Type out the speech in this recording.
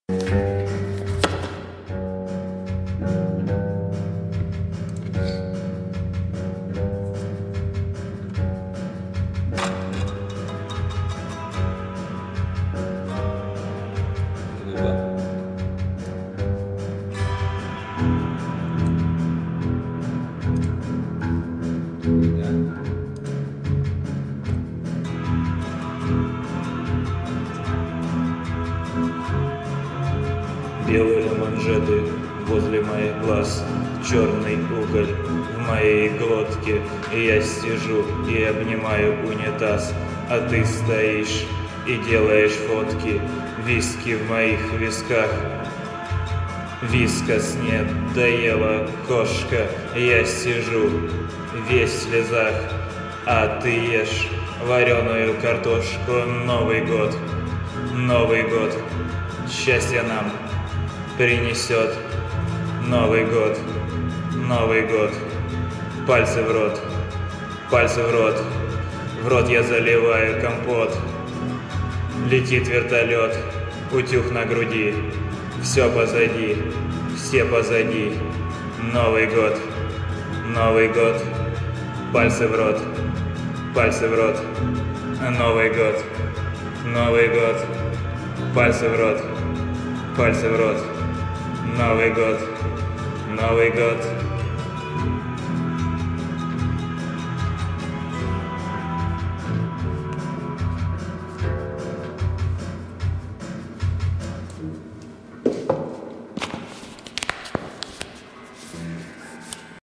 Белые манжеты возле моих глаз, черный уголь в моей глотке, и я сижу и обнимаю унитаз, а ты стоишь и делаешь фотки, виски в моих висках. Вискас не доела кошка, я сижу весь в слезах, а ты ешь вареную картошку. Новый год, счастье нам принесет. Новый год, пальцы в рот, в рот я заливаю компот. Летит вертолет, утюг на груди, все позади, все позади. Новый год, пальцы в рот, Новый год, пальцы в рот, Новый год,